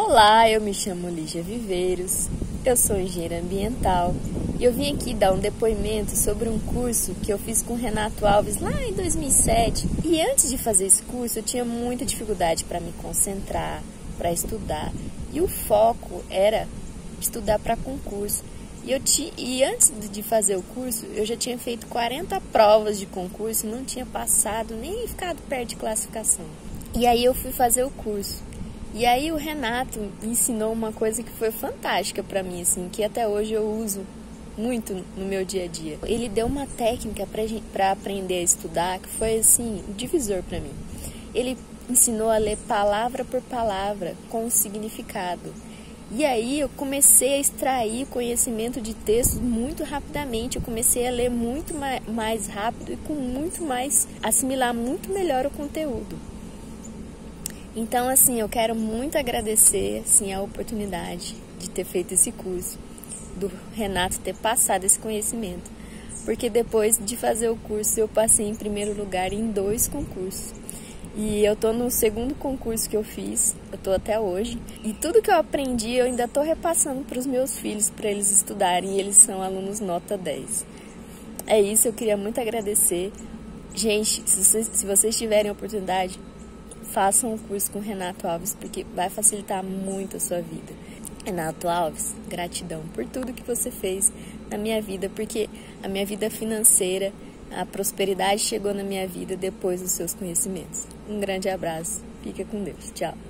Olá, eu me chamo Lígia Viveiros, eu sou engenheira ambiental e eu vim aqui dar um depoimento sobre um curso que eu fiz com o Renato Alves lá em 2007. E antes de fazer esse curso eu tinha muita dificuldade para me concentrar, para estudar, e o foco era estudar para concurso. E antes de fazer o curso eu já tinha feito 40 provas de concurso e não tinha passado nem ficado perto de classificação. E aí eu fui fazer o curso. E aí o Renato ensinou uma coisa que foi fantástica para mim, assim, que até hoje eu uso muito no meu dia a dia. Ele deu uma técnica para aprender a estudar que foi, assim, um divisor para mim. Ele ensinou a ler palavra por palavra com o significado. E aí eu comecei a extrair conhecimento de textos muito rapidamente. Eu comecei a ler muito mais rápido e com muito mais, assimilar muito melhor o conteúdo. Então, assim, eu quero muito agradecer, assim, a oportunidade de ter feito esse curso, do Renato ter passado esse conhecimento. Porque depois de fazer o curso, eu passei em primeiro lugar em 2 concursos. E eu tô no segundo concurso que eu fiz, eu tô até hoje. E tudo que eu aprendi, eu ainda tô repassando para os meus filhos, para eles estudarem, e eles são alunos nota 10. É isso, eu queria muito agradecer. Gente, se vocês tiverem a oportunidade, façam o curso com o Renato Alves, porque vai facilitar muito a sua vida. Renato Alves, gratidão por tudo que você fez na minha vida, porque a minha vida financeira, a prosperidade chegou na minha vida depois dos seus conhecimentos. Um grande abraço, fica com Deus, tchau.